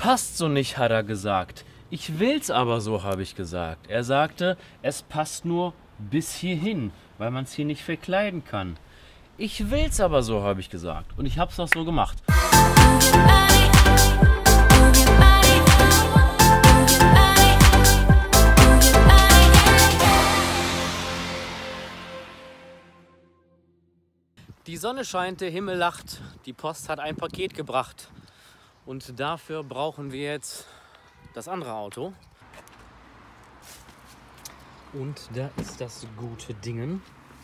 passt so nicht, hat er gesagt. Ich will's aber so, habe ich gesagt. Er sagte, es passt nur bis hierhin, weil man es hier nicht verkleiden kann. Ich will's aber so, habe ich gesagt. Und ich hab's auch so gemacht. Die Sonne scheint, der Himmel lacht, die Post hat ein Paket gebracht. Und dafür brauchen wir jetzt das andere Auto. Und da ist das gute Dingen.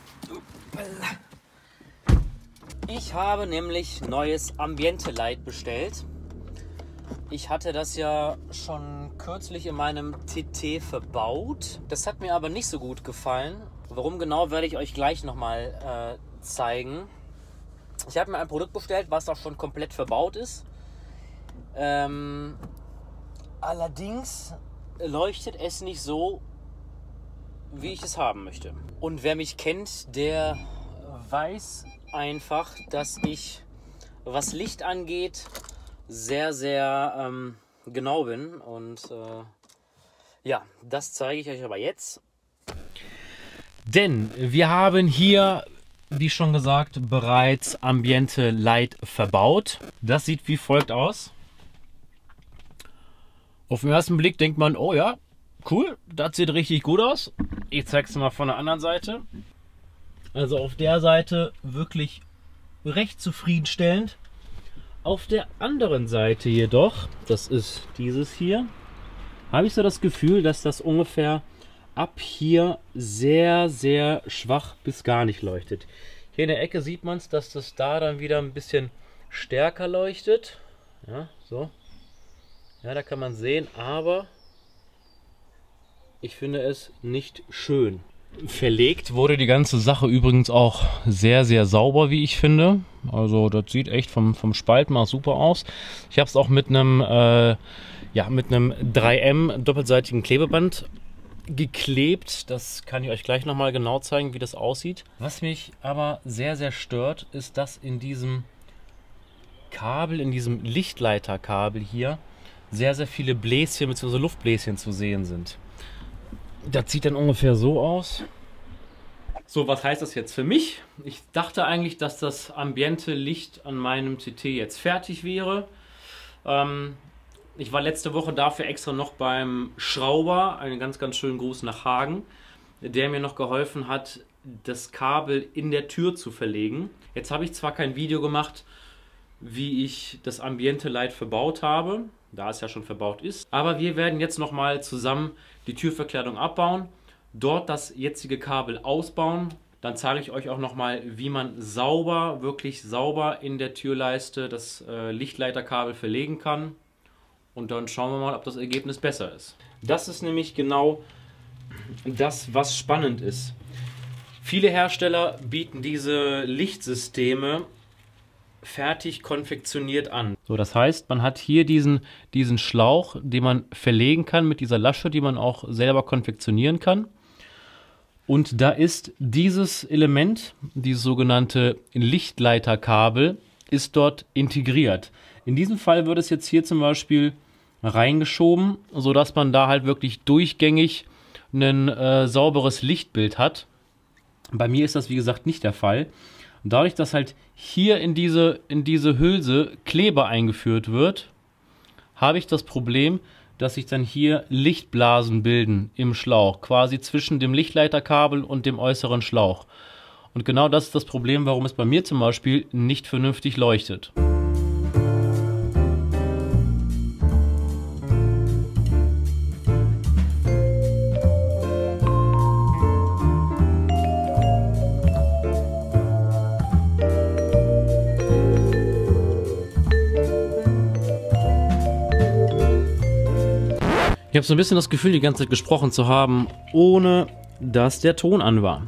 Ich habe nämlich neues Ambiente Light bestellt. Ich hatte das ja schon kürzlich in meinem TT verbaut. Das hat mir aber nicht so gut gefallen. Warum genau, werde ich euch gleich nochmal zeigen. Ich habe mir ein Produkt bestellt, was auch schon komplett verbaut ist. Allerdings leuchtet es nicht so, wie ich es haben möchte. Und wer mich kennt, der weiß einfach, dass ich, was Licht angeht, sehr, sehr genau bin. Und ja, das zeige ich euch aber jetzt. Denn wir haben hier, wie schon gesagt, bereits Ambiente Light verbaut. Das sieht wie folgt aus. Auf den ersten Blick denkt man, oh ja, cool, das sieht richtig gut aus. Ich zeige es mal von der anderen Seite. Also auf der Seite wirklich recht zufriedenstellend. Auf der anderen Seite jedoch, das ist dieses hier, habe ich so das Gefühl, dass das ungefähr ab hier sehr, sehr schwach bis gar nicht leuchtet. Hier in der Ecke sieht man es, dass das da dann wieder ein bisschen stärker leuchtet. Ja, so. Ja, da kann man sehen, aber ich finde es nicht schön. Verlegt wurde die ganze Sache übrigens auch sehr, sehr sauber, wie ich finde. Also das sieht echt vom Spaltmaß super aus. Ich habe es auch mit einem, ja, mit einem 3M doppelseitigen Klebeband geklebt. Das kann ich euch gleich nochmal genau zeigen, wie das aussieht. Was mich aber sehr, sehr stört, ist, dass in diesem Kabel, in diesem Lichtleiterkabel hier, sehr, sehr viele Bläschen bzw. Luftbläschen zu sehen sind. Das sieht dann ungefähr so aus. So, was heißt das jetzt für mich? Ich dachte eigentlich, dass das Ambiente Licht an meinem CT jetzt fertig wäre. Ich war letzte Woche dafür extra noch beim Schrauber, einen ganz, ganz schönen Gruß nach Hagen, der mir noch geholfen hat, das Kabel in der Tür zu verlegen. Jetzt habe ich zwar kein Video gemacht, wie ich das Ambiente Light verbaut habe, da es ja schon verbaut ist, aber wir werden jetzt nochmal zusammen die Türverkleidung abbauen, dort das jetzige Kabel ausbauen. Dann zeige ich euch auch nochmal, wie man sauber, wirklich sauber in der Türleiste das Lichtleiterkabel verlegen kann. Und dann schauen wir mal, ob das Ergebnis besser ist. Das ist nämlich genau das, was spannend ist. Viele Hersteller bieten diese Lichtsysteme fertig konfektioniert an. So, das heißt, man hat hier diesen Schlauch, den man verlegen kann mit dieser Lasche, die man auch selber konfektionieren kann. Und da ist dieses Element, dieses sogenannte Lichtleiterkabel, ist dort integriert. In diesem Fall wird es jetzt hier zum Beispiel reingeschoben, sodass man da halt wirklich durchgängig ein sauberes Lichtbild hat. Bei mir ist das, wie gesagt, nicht der Fall. Und dadurch, dass halt hier in diese Hülse Kleber eingeführt wird, habe ich das Problem, dass sich dann hier Lichtblasen bilden im Schlauch, quasi zwischen dem Lichtleiterkabel und dem äußeren Schlauch. Und genau das ist das Problem, warum es bei mir zum Beispiel nicht vernünftig leuchtet. Ich habe so ein bisschen das Gefühl, die ganze Zeit gesprochen zu haben, ohne dass der Ton an war.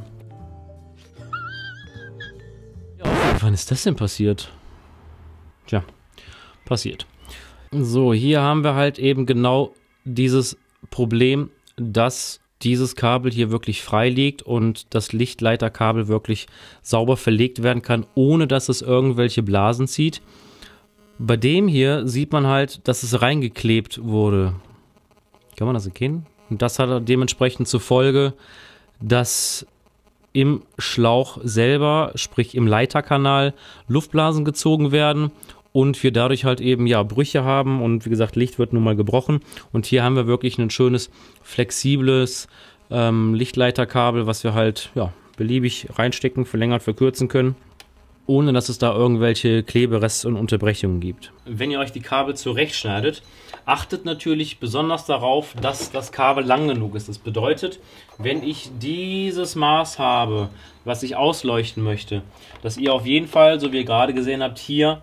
Ja, wann ist das denn passiert? Tja, passiert. So, hier haben wir halt eben genau dieses Problem, dass dieses Kabel hier wirklich frei liegt und das Lichtleiterkabel wirklich sauber verlegt werden kann, ohne dass es irgendwelche Blasen zieht. Bei dem hier sieht man halt, dass es reingeklebt wurde. Kann man das erkennen? Und das hat dementsprechend zur Folge, dass im Schlauch selber, sprich im Leiterkanal, Luftblasen gezogen werden und wir dadurch halt eben ja Brüche haben und wie gesagt, Licht wird nun mal gebrochen und hier haben wir wirklich ein schönes, flexibles Lichtleiterkabel, was wir halt ja beliebig reinstecken, verlängern, verkürzen können, ohne dass es da irgendwelche Klebereste und Unterbrechungen gibt. Wenn ihr euch die Kabel zurechtschneidet, achtet natürlich besonders darauf, dass das Kabel lang genug ist. Das bedeutet, wenn ich dieses Maß habe, was ich ausleuchten möchte, dass ihr auf jeden Fall, so wie ihr gerade gesehen habt, hier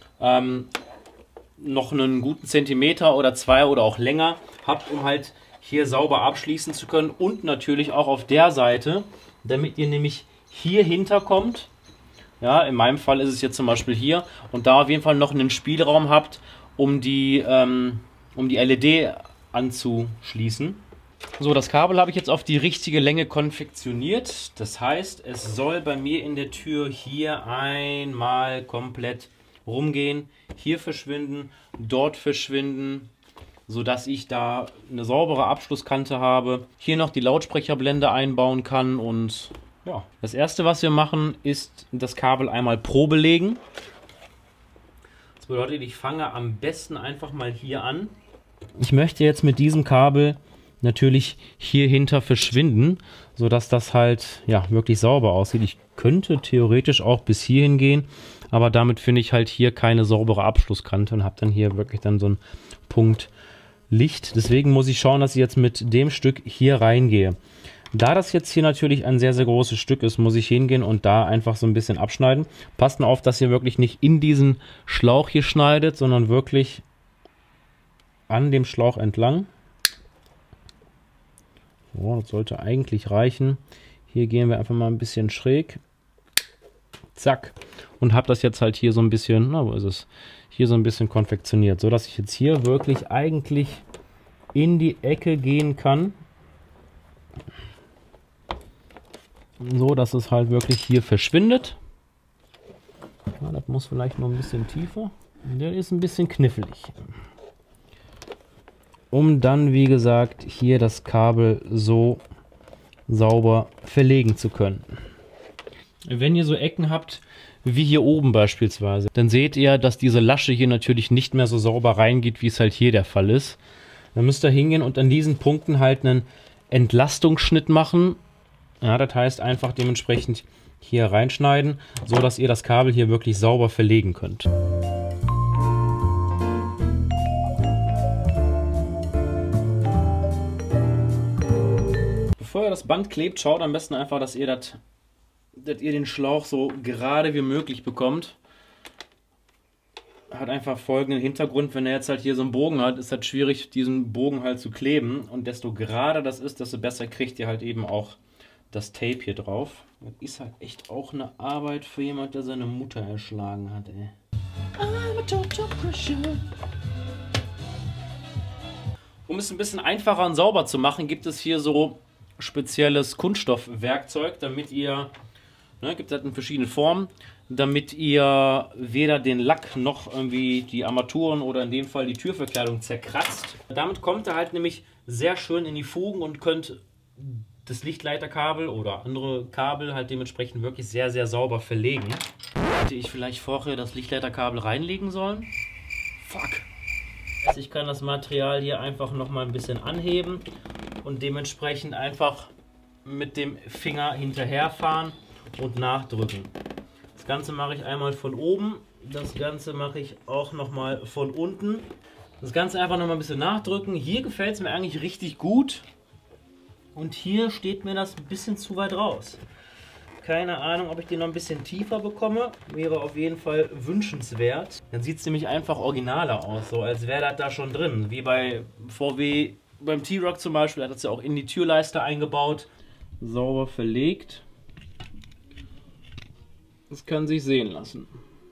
noch einen guten Zentimeter oder 2 oder auch länger habt, um halt hier sauber abschließen zu können. Und natürlich auch auf der Seite, damit ihr nämlich hier hinterkommt. Ja, in meinem Fall ist es jetzt zum Beispiel hier und da auf jeden Fall noch einen Spielraum habt, um die LED anzuschließen. So, das Kabel habe ich jetzt auf die richtige Länge konfektioniert. Das heißt, es soll bei mir in der Tür hier einmal komplett rumgehen, hier verschwinden, dort verschwinden, sodass ich da eine saubere Abschlusskante habe, hier noch die Lautsprecherblende einbauen kann und ja. Das erste, was wir machen, ist das Kabel einmal probelegen. Das bedeutet, ich fange am besten einfach mal hier an. Ich möchte jetzt mit diesem Kabel natürlich hier hinter verschwinden, sodass das halt ja wirklich sauber aussieht. Ich könnte theoretisch auch bis hierhin gehen, aber damit finde ich halt hier keine saubere Abschlusskante und habe dann hier wirklich dann so einen Punkt Licht. Deswegen muss ich schauen, dass ich jetzt mit dem Stück hier reingehe. Da das jetzt hier natürlich ein sehr, sehr großes Stück ist, muss ich hingehen und da einfach so ein bisschen abschneiden. Passt nur auf, dass ihr wirklich nicht in diesen Schlauch hier schneidet, sondern wirklich an dem Schlauch entlang. So, das sollte eigentlich reichen. Hier gehen wir einfach mal ein bisschen schräg. Zack. Und habe das jetzt halt hier so ein bisschen, na, wo ist es? Hier so ein bisschen konfektioniert, so dass ich jetzt hier wirklich eigentlich in die Ecke gehen kann. So, dass es halt wirklich hier verschwindet. Ja, das muss vielleicht noch ein bisschen tiefer. Der ist ein bisschen knifflig. Um dann, wie gesagt, hier das Kabel so sauber verlegen zu können. Wenn ihr so Ecken habt, wie hier oben beispielsweise, dann seht ihr, dass diese Lasche hier natürlich nicht mehr so sauber reingeht, wie es halt hier der Fall ist. Dann müsst ihr hingehen und an diesen Punkten halt einen Entlastungsschnitt machen. Ja, das heißt einfach dementsprechend hier reinschneiden, so dass ihr das Kabel hier wirklich sauber verlegen könnt. Bevor ihr das Band klebt, schaut am besten einfach, dass ihr den Schlauch so gerade wie möglich bekommt. Hat einfach folgenden Hintergrund: Wenn er jetzt halt hier so einen Bogen hat, ist das schwierig, diesen Bogen halt zu kleben. Und desto gerader das ist, desto besser kriegt ihr halt eben auch das Tape hier drauf. Das ist halt echt auch eine Arbeit für jemand, der seine Mutter erschlagen hat, ey. Um es ein bisschen einfacher und sauber zu machen, gibt es hier so spezielles Kunststoffwerkzeug, damit ihr, gibt es halt in verschiedenen Formen, damit ihr weder den Lack noch irgendwie die Armaturen oder in dem Fall die Türverkleidung zerkratzt. Damit kommt ihr halt nämlich sehr schön in die Fugen und könnt das Lichtleiterkabel oder andere Kabel halt dementsprechend wirklich sehr, sehr sauber verlegen. Hätte ich vielleicht vorher das Lichtleiterkabel reinlegen sollen? Fuck! Ich kann das Material hier einfach noch mal ein bisschen anheben und dementsprechend einfach mit dem Finger hinterherfahren und nachdrücken. Das Ganze mache ich einmal von oben, das Ganze mache ich auch noch mal von unten. Das Ganze einfach noch mal ein bisschen nachdrücken. Hier gefällt es mir eigentlich richtig gut. Und hier steht mir das ein bisschen zu weit raus. Keine Ahnung, ob ich den noch ein bisschen tiefer bekomme. Wäre auf jeden Fall wünschenswert. Dann sieht es nämlich einfach originaler aus, so als wäre das da schon drin. Wie bei VW, beim T-Roc zum Beispiel, hat das ja auch in die Türleiste eingebaut. Sauber verlegt. Das kann sich sehen lassen.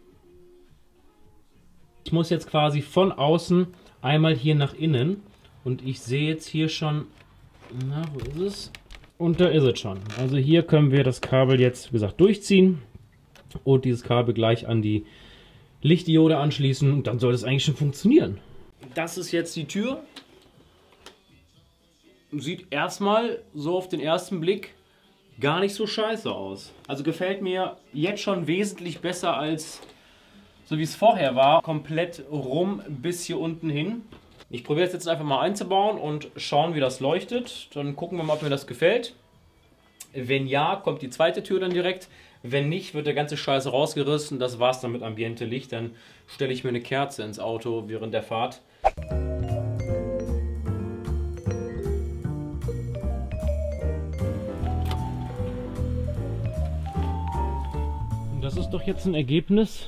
Ich muss jetzt quasi von außen einmal hier nach innen. Und ich sehe jetzt hier schon... Na, wo ist es? Und da ist es schon. Also hier können wir das Kabel jetzt, wie gesagt, durchziehen und dieses Kabel gleich an die Lichtdiode anschließen und dann soll das eigentlich schon funktionieren. Das ist jetzt die Tür. Sieht erstmal so auf den ersten Blick gar nicht so scheiße aus. Also gefällt mir jetzt schon wesentlich besser als so wie es vorher war. Komplett rum bis hier unten hin. Ich probiere es jetzt einfach mal einzubauen und schauen, wie das leuchtet. Dann gucken wir mal, ob mir das gefällt. Wenn ja, kommt die zweite Tür dann direkt. Wenn nicht, wird der ganze Scheiß rausgerissen. Das war's dann mit Ambiente Licht. Dann stelle ich mir eine Kerze ins Auto während der Fahrt. Das ist doch jetzt ein Ergebnis,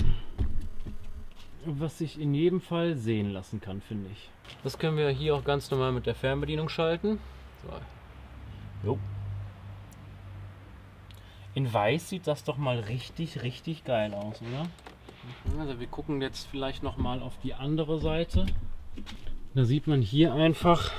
was sich in jedem Fall sehen lassen kann, finde ich. Das können wir hier auch ganz normal mit der Fernbedienung schalten. So. Jo. In weiß sieht das doch mal richtig, richtig geil aus, oder? Also wir gucken jetzt vielleicht noch mal auf die andere Seite. Da sieht man hier einfach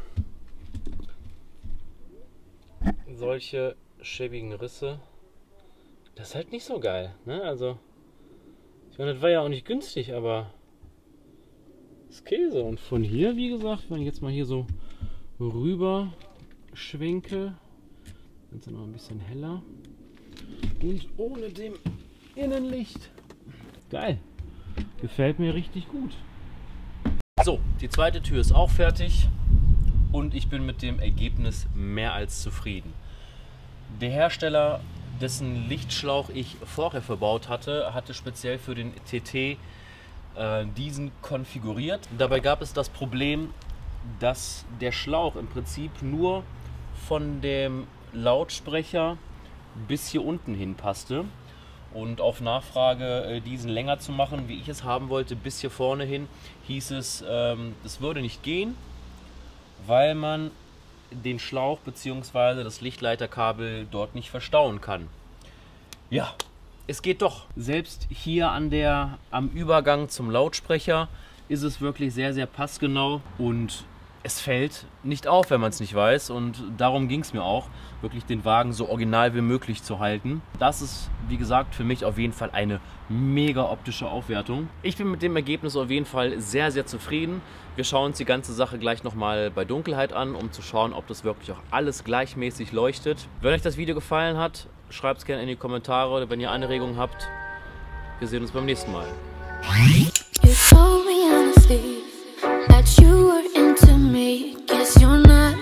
solche schäbigen Risse. Das ist halt nicht so geil, ne? Also, ich meine, das war ja auch nicht günstig, aber das ist Käse. Und von hier, wie gesagt, wenn ich jetzt mal hier so rüber schwenke, dann ist es noch ein bisschen heller. Und ohne dem Innenlicht. Geil. Gefällt mir richtig gut. So, die zweite Tür ist auch fertig und ich bin mit dem Ergebnis mehr als zufrieden. Der Hersteller, dessen Lichtschlauch ich vorher verbaut hatte, hatte speziell für den TT diesen konfiguriert. Dabei gab es das Problem, dass der Schlauch im Prinzip nur von dem Lautsprecher bis hier unten hin passte. Und auf Nachfrage, diesen länger zu machen, wie ich es haben wollte, bis hier vorne hin, hieß es, es würde nicht gehen, weil man den Schlauch bzw. das Lichtleiterkabel dort nicht verstauen kann. Ja, es geht doch. Selbst hier am Übergang zum Lautsprecher ist es wirklich sehr, sehr passgenau und es fällt nicht auf, wenn man es nicht weiß, und darum ging es mir auch, wirklich den Wagen so original wie möglich zu halten. Das ist, wie gesagt, für mich auf jeden Fall eine mega optische Aufwertung. Ich bin mit dem Ergebnis auf jeden Fall sehr, sehr zufrieden. Wir schauen uns die ganze Sache gleich nochmal bei Dunkelheit an, um zu schauen, ob das wirklich auch alles gleichmäßig leuchtet. Wenn euch das Video gefallen hat, schreibt es gerne in die Kommentare oder wenn ihr Anregungen habt. Wir sehen uns beim nächsten Mal. You told me honestly that you were into me. Guess you're not.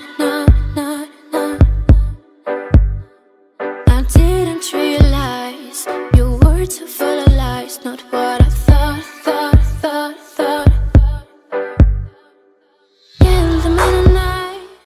I didn't realize your words are full of lies. Not what I thought. Yeah, the man